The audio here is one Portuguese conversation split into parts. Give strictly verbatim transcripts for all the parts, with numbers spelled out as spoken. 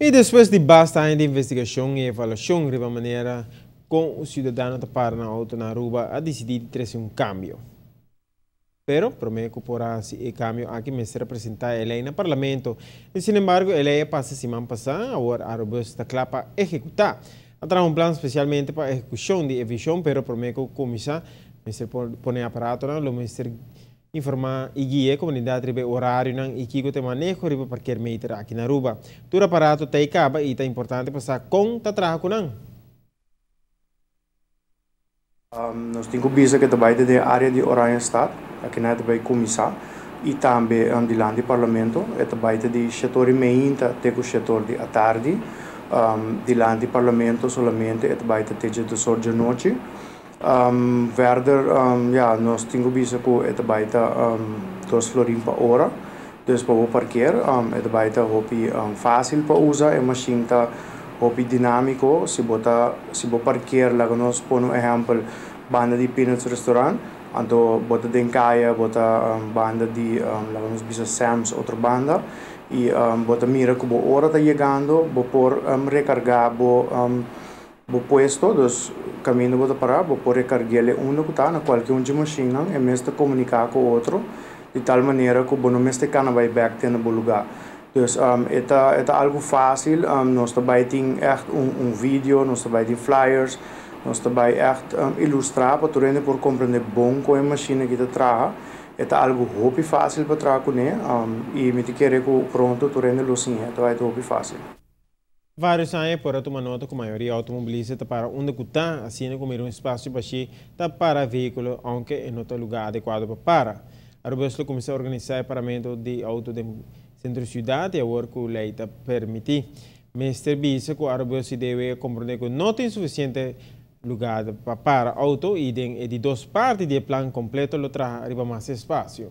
E depois de bastante investigação e avaliação, de maneira com o cidadão de Paraná auto na Aruba a decidir trazer um cambio. Pero prometo por esse cambio aqui me será apresentar a lei no parlamento. E, sin embargo, a lei passa semana passada, agora a Aruba está clara para executar. Atrás um plano especialmente para a execução de evisão, pero prometo começar a ser poner aparato, o ministro informar e guiar a comunidade sobre horário e que tem manejo para parquear meter aqui na Aruba. Todo aparato tem caba e é importante passar com o trabalho com não. Um, nós temos visto que também da área de Oranha Estado, aqui na também comissão, e também um, de lá do parlamento, e também do setor de manhã, até o setor de à tarde, um, de lá do parlamento solamente, e também do setor de noite. Um, verder, um, ja, nós temos visto que é também um, dois florim por hora, dus para o parquear, um, é também um, fácil para usar, é uma machine hopi dinâmico, se bota se bo parquear lá nós por um exemplo banda de peanuts restaurant, então bota dencaia, bota um, banda de um, lá nós bisa Sam's outra banda e um, bota mira que bo hora tá chegando, bo por um, recargar bo um, bo puesto, dos caminho bota para bo por recargar ele um que tá na qualquer um de machine, é mesmo comunicar com o outro de tal maneira que bo não mesmo cana vai back ter no lugar. Dus um, het is algo fácil, um, nós também temos echt um, um vídeo, nós também temos flyers, nós também echt um, ilustrar para tu por compreender bom com a máquina que te traz. É algo muito fácil para trabalhar com ele um, e me querer que pronto tu rende lucinha, então é muito fácil. Vários anos por tomar nota que a maioria automobilista para onde está, assim como um espaço baixo para veículo, aunque em outro lugar adequado para parar. A Aruba começou a organizar o paramento de auto de centro-cidade e agora que a lei permite. Mestre Bisa que a Aruba se deve compreender que não tem suficiente lugar para parar auto e de, de duas partes do plano completo lo traz arriba mais espaço.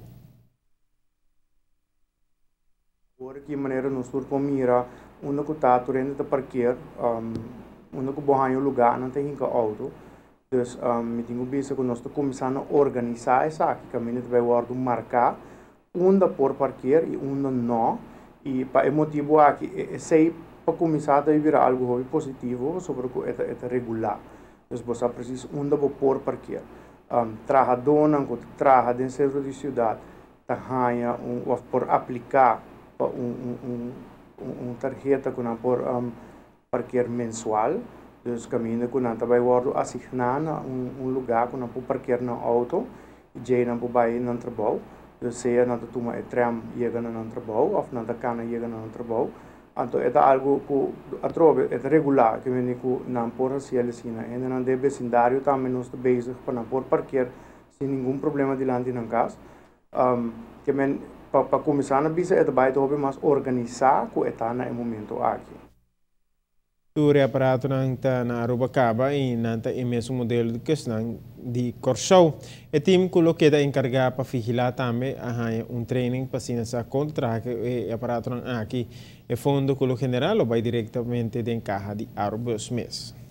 Agora que maneira nós por mira onde que está turendo de parquear, um, onde que borranho lugar não tem que auto. Dus um, me tenho visto que nós estamos começando a organizar isso aqui, que a gente vai marcar onde por parquear e onde não. E para o motivo aqui, sei para começar a virar algo positivo sobre o que é, é regular. Então, você precisa onde por parquear. Um, traga dona, traga dentro do centro de cidade, traga um, ou por aplicar um, um, um, um tarjeta que não por um, parquear mensual. Dus caminho que não também vai assignar um, um lugar que não pode parquear no auto e já não pode ir no trabalho. Dus se não toma o tram chega no trabalho ou não cana chega no trabalho. Então é algo que a trove é regular que vem que não pode ser assim. Ainda não deve vecindário também nós estamos bezig para não pode parquear sem nenhum problema diante na casa. Um, que vem para começar a bisa é também deve mais organizar que está no momento aqui. O aparato na Aruba Caba e nanta é mesmo modelo de questão de Corsou. O time que é encarregado para vigilar também um training para se nessa contra o aparato aqui. O fundo que general vai diretamente de encaja de Aruba mesmo.